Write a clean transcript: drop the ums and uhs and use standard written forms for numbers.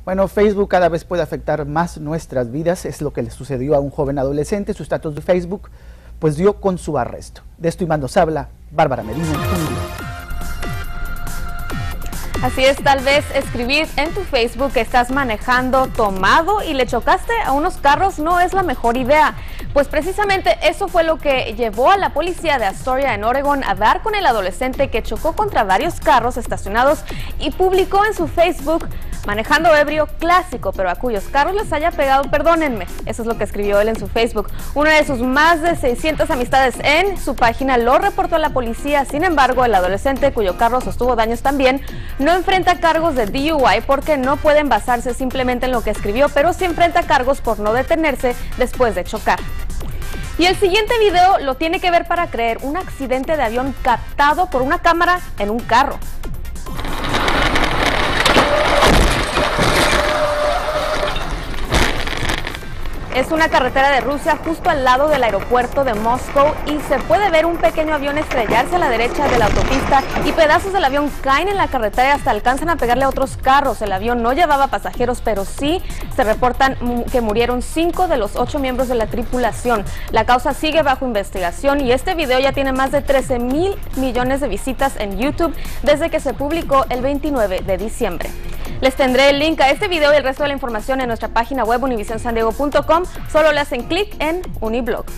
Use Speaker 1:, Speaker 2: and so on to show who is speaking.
Speaker 1: Bueno, Facebook cada vez puede afectar más nuestras vidas, es lo que le sucedió a un joven adolescente. Su estatus de Facebook pues dio con su arresto. De esto y más nos habla Bárbara Medina.
Speaker 2: Así es, tal vez escribir en tu Facebook que estás manejando tomado y le chocaste a unos carros no es la mejor idea. Pues precisamente eso fue lo que llevó a la policía de Astoria en Oregon a dar con el adolescente que chocó contra varios carros estacionados y publicó en su Facebook: manejando ebrio clásico, pero a cuyos carros les haya pegado, perdónenme. Eso es lo que escribió él en su Facebook. Una de sus más de 600 amistades en su página lo reportó a la policía. Sin embargo, el adolescente, cuyo carro sostuvo daños también, no enfrenta cargos de DUI porque no pueden basarse simplemente en lo que escribió, pero sí enfrenta cargos por no detenerse después de chocar. Y el siguiente video lo tiene que ver para creer: un accidente de avión captado por una cámara en un carro. Es una carretera de Rusia justo al lado del aeropuerto de Moscú y se puede ver un pequeño avión estrellarse a la derecha de la autopista y pedazos del avión caen en la carretera y hasta alcanzan a pegarle a otros carros. El avión no llevaba pasajeros, pero sí se reportan que murieron 5 de los 8 miembros de la tripulación. La causa sigue bajo investigación y este video ya tiene más de 13,000 millones de visitas en YouTube desde que se publicó el 29 de diciembre. Les tendré el link a este video y el resto de la información en nuestra página web univisionsandiego.com. Solo le hacen clic en Uniblog.